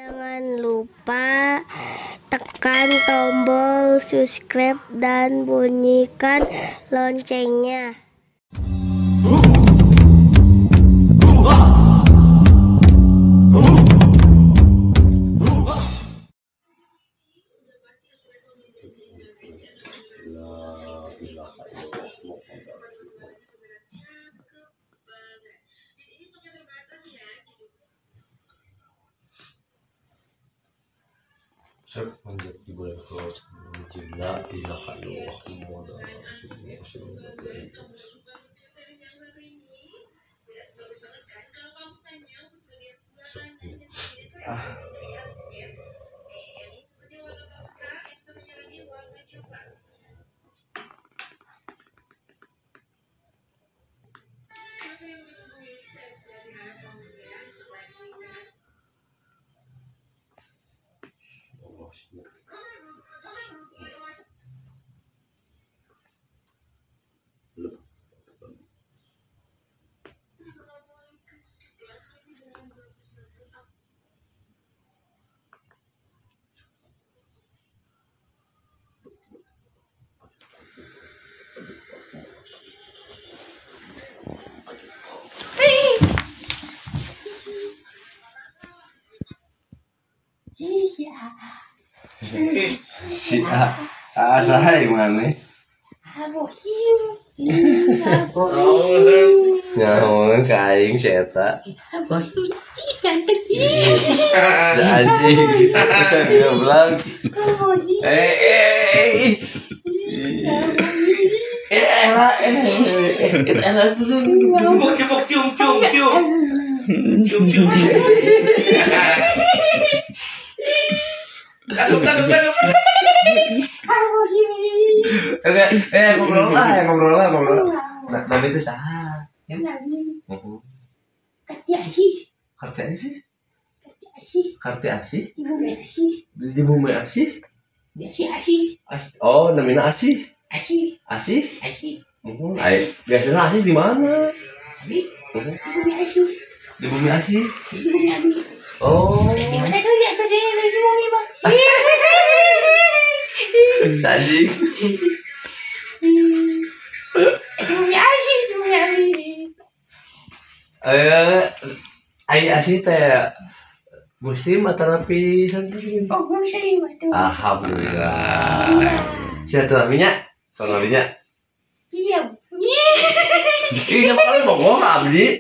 Jangan lupa tekan tombol subscribe dan bunyikan loncengnya. menjadi berkah jilla ilaha illallah Muhammad si asai mana nyamun kaing seta anjing kita bilang enak dulu cium ngobrol. Nah, tapi itu sah. Kartu asih. Di bumi asih. Oh, namanya asih. Asih. Biasanya asih di mana? Di bumi asih. Oh. Di mana tuh ya tuh di bumi bang? Anjing. Asih teh muslim atau lapisan muslim? Oh, muslim itu. Alhamdulillah. Silaturahminya, salaminya. Iya. Ini bakal bogoh abdi.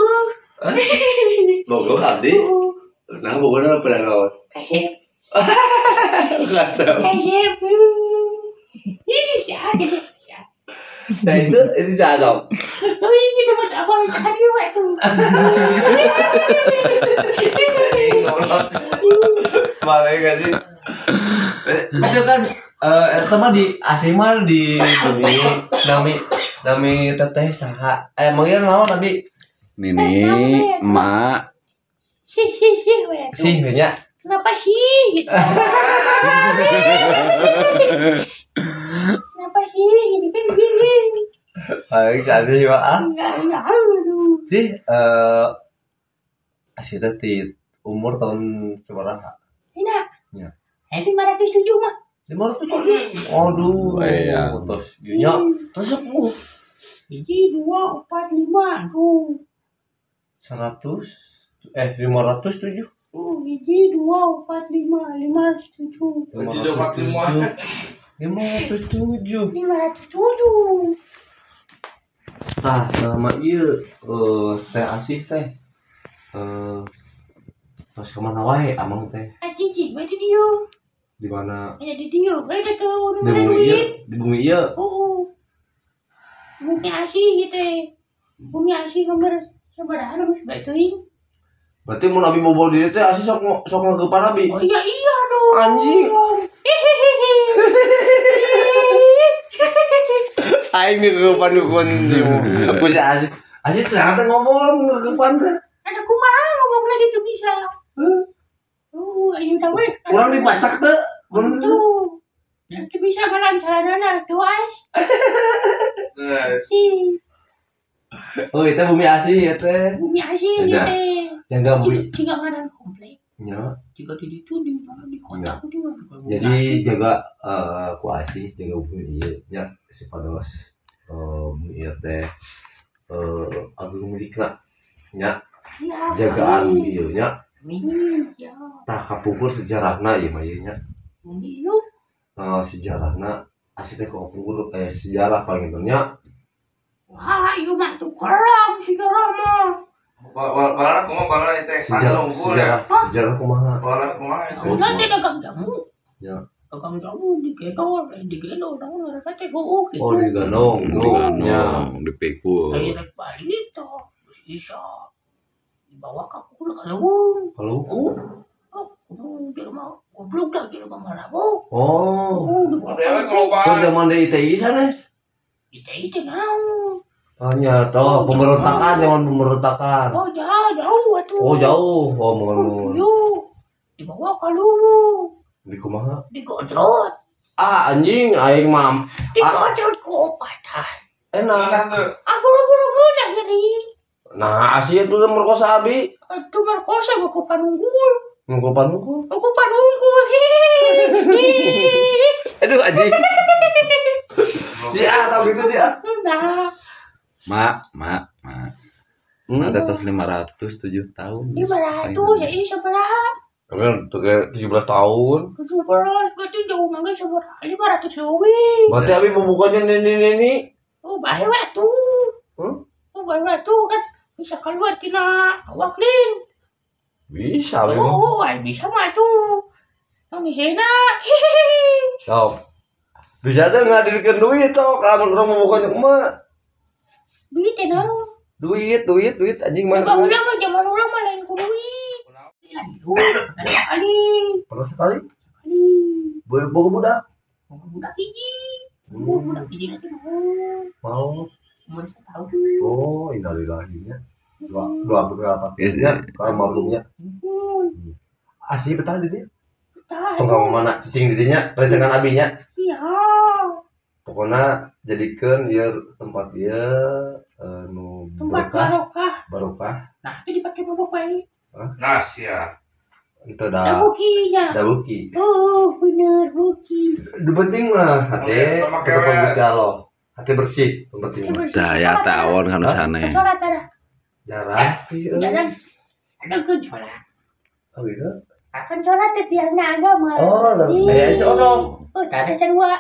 Bogoh abdi. Nah, bogohnya apa lewat? Kasih. Kasih. Ini siapa? Nah itu jadong. Oh ini tempat apa tadi waktu? Malah gak sih? Itu kan teman di Asimal di bumi nami teteh saha. Emangnya naon tapi Nini, emak. sih nya. Kenapa sih? Gitu. Kenapa sih? Ini kan gini. Paling kasih juga Enggak. sih asih teh umur tahun seberapa? Enak. Ya. 507 mah. 507. Aduh. Iya. Terus nya terus 10. Biji 2, 4, 5. Tuh. 507. Biji 2, 4, 5. 507. 507. 507. Nah, selama ieu teh asih teh pas kemana wae amang teh? Cici, berarti dia. Di mana? Ya di dia. Berarti tuh Di bumi ieu, di bumi ieu. Bumi asih gitu. Bumi asih gambar sabaraha nu batuin. Berarti mun abi bobo diri teh asih sok ngageupan abi. Oh iya dong. Anjing. Aing ngageupan dukun ieu. Ku asih. Asih ternyata ngomong ngageupan teh. Ada kumaha ngomongna situ bisa. Ayo tahu. Urang dibacak teh. Mun tuh. Nanti bisa ngalancaranana tuh as. Oh, itu bumi asih ya teh. Bumi asih gitu. Jaga bumi. Jika ngaran komplek. nya. Jika di itu di mana di kota aku di mana? Jadi jaga ku asih jaga hubungan ieu nya supados ieu teh agung milikna nya Iya. jagaan ieu nya Ya. tah kapungkur sejarahna ieu mah ieu nya. Iya. Sejarahna asih teh kapungkur sejarah paling nya. Wah, iya mah tuh kelam sejarah mah. Balana kumaha itu Sejarah kumaha? Balana kumaha itu. Nanti dagang jamu. Ya. Dagang jamu di gedor naon ngaranna teh heueuh gitu. Oh di Ganong, Ganong, dipikul. Aya rek balik teh bisa dibawa ka pukul ka leuweung. kalau Oh, jelema goblok dah jelema marabok. oh Dibawa Dewe ka kalau keur bae. zaman deui teh sanes. Itu naon? Hanya tahu pemberontakan zaman pemberontakan. Oh, jauh atuh. Oh jauh, oh mengeluh. Yo. Dibawa ka leuweung. Di kumaha? Digojlot. Anjing aing mah Digojlot ku opat tah. enak. Nah tuh. Aku buru-buru ngeri. Nah, asyik tuh merkosa abi. Itu merkosa aku panunggul. Ngkopan. Aku panunggul. Aduh anjing. Si tahu gitu sih Nah, Mak. Ada tos 507 tahun. 500 ya ini sabaraha? Kan 17 tahun. 17 berarti jauh mangga sabaraha? 500 leuwih. Berarti abi pembukanya nini. Oh, bae we tuh. Oh, bae we tuh kan bisa keluar tina awak lin. Bisa abi. Oh, ay bisa mah tuh. Nang disena. Sok. Bisa tuh ngadirkeun duit tok lamun urang pembukanya mah. Duit teh naon? Duit anjing mana? Jaga ulang mah zaman ulang mah lain ku duit. Lanjut, kali. Pernah sekali Kali. boga budak. Budak hiji. Budak hiji nanti mau. Mau. Umur 1 tahun. Oh, innalillahinya. Doa berapa? Ya, almarhumnya. Asli betah di dia. Tunggu mana cicing didinya, rencangan abinya. Iya. Pokoknya jadikan dia tempat dia nu Tempat barokah. Nah, itu dipakai mabok baik. Nah sia. Itu Ada dah bukinya. buki. Oh, bener buki. Itu penting mah hati Sama ketemu cewek. Gusti Allah. Hati bersih itu penting mah. Daya tawon kan sana. Sholat ada. Jarang sih. Jangan. Ada ke sholat. Oh gitu. Akan sholat tapi anak agama. Oh, ada si osong. Oh, tak ada sarua.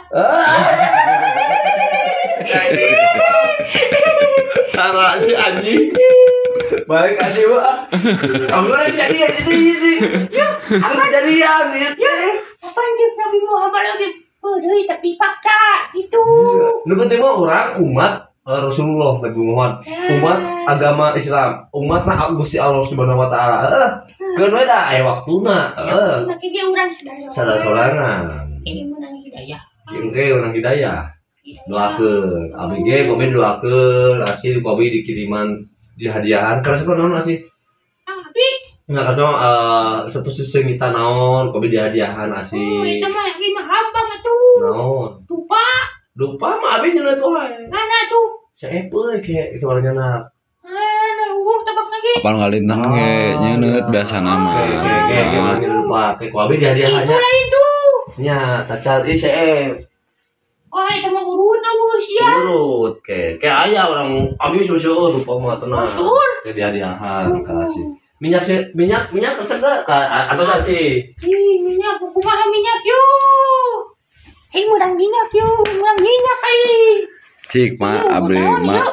Cara si anjing. Balik aja Pak. Kamu kan jadian itu ini. Aku jadian itu. Apa anjir Nabi Muhammad lagi? Oh, deui tapi paksa gitu. Lu penting mah orang umat Rasulullah Nabi Muhammad. Umat agama Islam. Umat na Gusti Allah Subhanahu wa taala. Keun we da aya waktuna. Make ge urang sadaya. Sorangan. Ini menang hidayah. Engke urang hidayah. Doakeun. Abi ge kopi doakeun, asih kopi dikiriman di hadiahan. Karena sebenarnya naon asih? Abi, Enggak kasih sepusi semita naon, kopi di hadiahan oh asih. itu mah abi mah hambang atuh. Naon? Lupa, Mah abi nyeunat wae. mana tuh? Saepeul ke warna. Mana tabak lagi. Apal ngalintang ge nyeuneut biasa nama. Oke, lupa. Ke kopi di hadiahannya. Itu lain tuh. Nya, tacal ieu sae. Oh, itu mah urut sia. Urut ke aya orang abi susueur lupa mah tenang. Susueur? Ke di hadiahan kasih. Minyak resep da ka atas sih. Ih, minyak kumaha minyak yuk. Hei, murang minyak yuk, murang minyak ai. Cik mak abdi mak.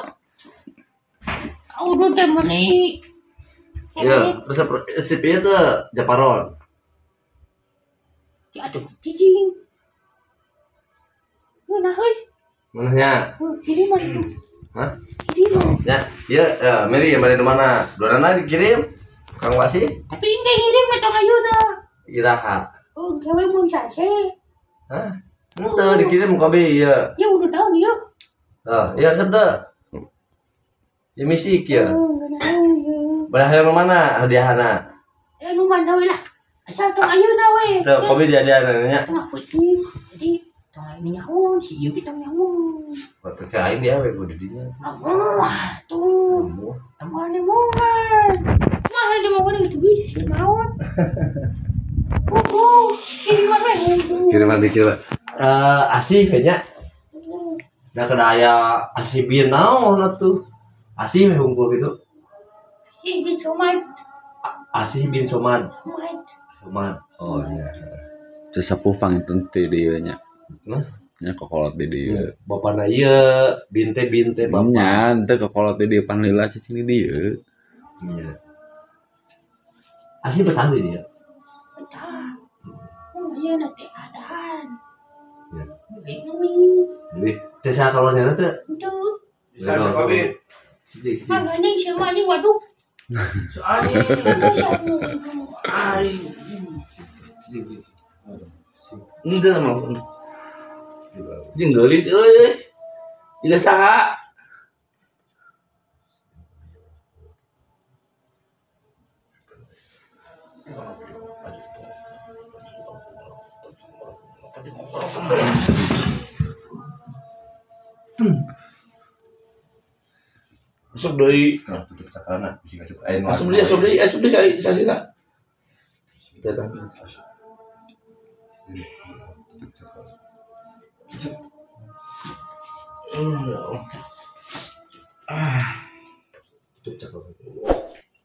Urut teh meuni. Iya, resep ieu teh Japaron. Aduh, cicing. Mana heuy? Manahnya? Kiriman itu. Hah? Kiriman. Ya, iya, Mary yang dari mana? Dorana dikirim. Kang Wasi? Tapi ini ngirim atau ayeuna. Iraha. Oh, gawe mun sase. Hah? Ente dikirim ke abi ya. Ya udah tahu dia. Ya resep teh. Ya misi kieu. Oh, enggak tahu ya. Baraha mana hadiahana? Ya nu mana we lah. Asal tong ayeuna we. Teu kopi di hadiahana nya. Tengah putih. Jadi Tong ini nyamun, si ieu kita nyamun. Waktu kain dia we kudu dinya. Wah, tuh. Temuan nih momen. Masa cuma gua itu bisa sih naon. Ini mana? Kiriman dikit lah. Asih kayaknya. Nah kedaya asih bieu naon atuh. Asih we hungkul gitu. Ini cuma Asih bin Somad. Somad. Somad. Oh iya. Sesepuh panginten ti dieu nya. Nah, Nya kokolot di dieu. bapana ieu binte bapak. Nya teu kokolot di dieu pan heula cicing di dieu. Iya. Asih betah di dia. Betah. Iya nanti keadaan. Ya. Ini. Duit. Teh sakalornya teh. Itu. Bisa aja kopi. Sedikit. Mangane sama ini waduh. Soalnya Ente mah. Jeung geulis euy. Jiga saha? Masuk deui. Nah, tutup sakarana bisa kasih Masuk deui sasina. Kita tah. tutup cakap.